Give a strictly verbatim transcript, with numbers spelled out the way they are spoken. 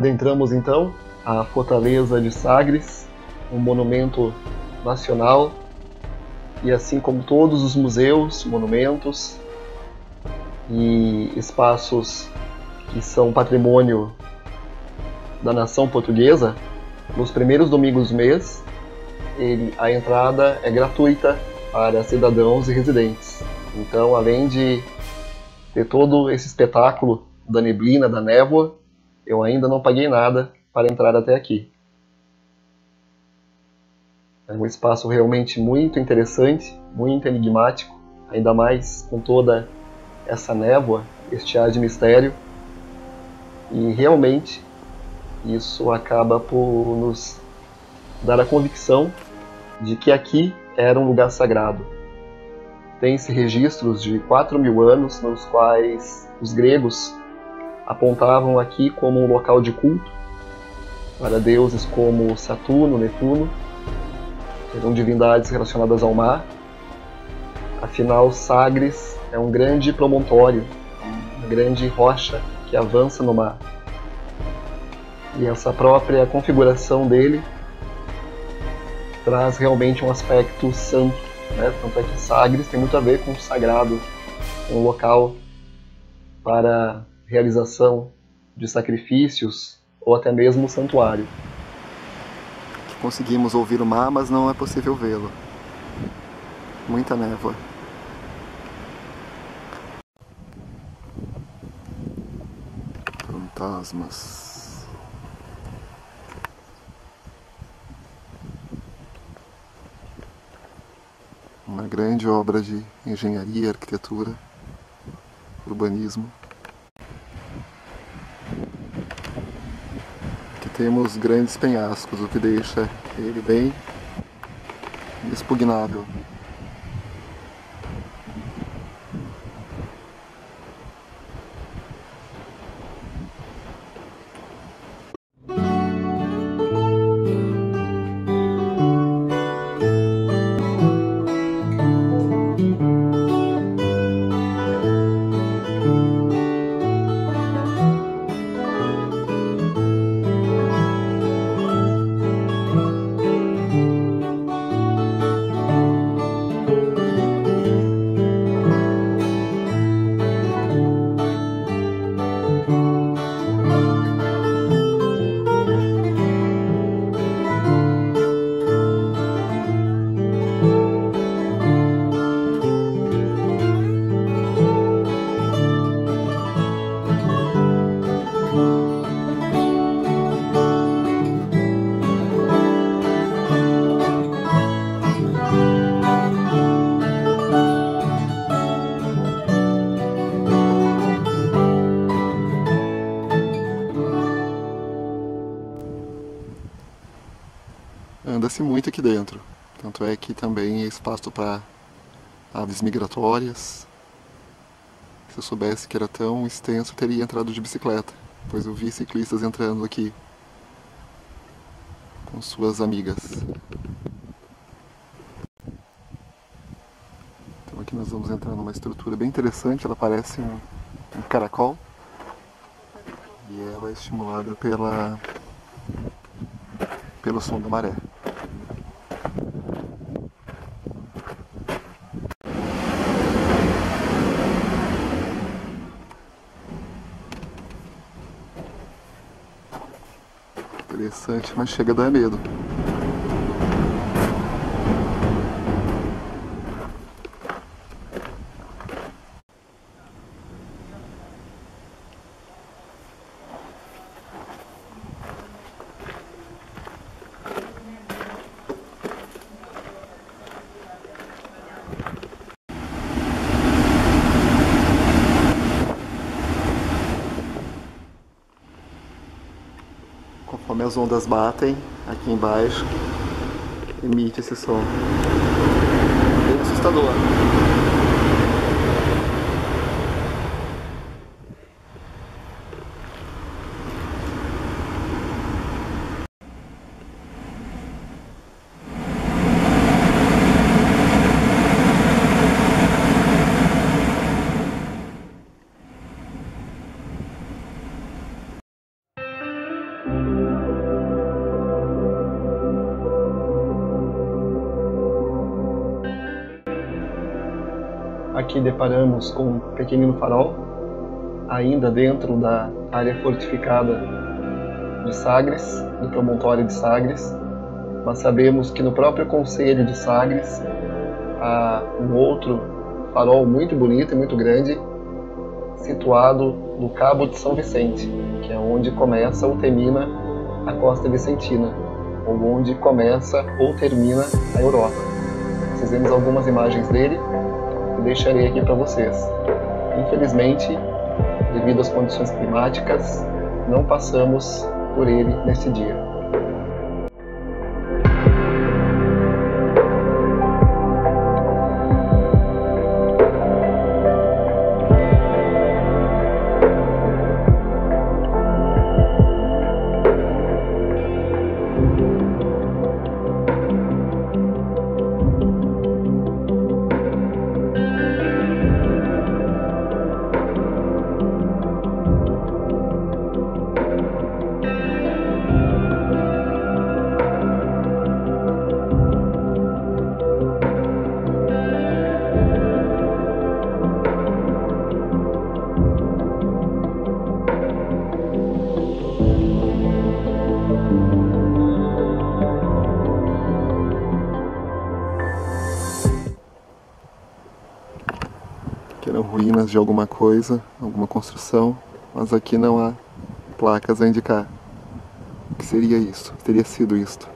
Adentramos então a Fortaleza de Sagres, um monumento nacional, e assim como todos os museus, monumentos e espaços que são patrimônio da nação portuguesa, nos primeiros domingos do mês, ele, a entrada é gratuita para cidadãos e residentes. Então, além de ter todo esse espetáculo da neblina, da névoa, eu ainda não paguei nada para entrar até aqui. É um espaço realmente muito interessante, muito enigmático, ainda mais com toda essa névoa, este ar de mistério. E realmente isso acaba por nos dar a convicção de que aqui era um lugar sagrado. Tem-se registros de quatro mil anos nos quais os gregos apontavam aqui como um local de culto para deuses como Saturno, Netuno, que eram divindades relacionadas ao mar. Afinal, Sagres é um grande promontório, uma grande rocha que avança no mar. E essa própria configuração dele traz realmente um aspecto santo, né? Tanto é que Sagres tem muito a ver com o sagrado, um local para realização de sacrifícios ou até mesmo santuário. Conseguimos ouvir o mar, mas não é possível vê-lo. Muita névoa. Fantasmas. Uma grande obra de engenharia, arquitetura, urbanismo. Aqui temos grandes penhascos, o que deixa ele bem inexpugnável. Anda-se muito aqui dentro, tanto é que também é espaço para aves migratórias. Se eu soubesse que era tão extenso, teria entrado de bicicleta, pois eu vi ciclistas entrando aqui com suas amigas. Então aqui nós vamos entrar numa estrutura bem interessante, ela parece um, um caracol e ela é estimulada pela, pelo som da maré. Interessante, mas chega a dar medo. Conforme as ondas batem aqui embaixo, emite esse som. Bem assustador. Aqui deparamos com um pequenino farol, ainda dentro da área fortificada de Sagres, do promontório de Sagres, mas sabemos que no próprio concelho de Sagres há um outro farol muito bonito e muito grande, situado no Cabo de São Vicente, que é onde começa ou termina a costa vicentina, ou onde começa ou termina a Europa. Fizemos algumas imagens dele e deixarei aqui para vocês. Infelizmente, devido às condições climáticas, não passamos por ele neste dia. Que eram ruínas de alguma coisa, alguma construção, mas aqui não há placas a indicar o que seria isso, teria sido isto.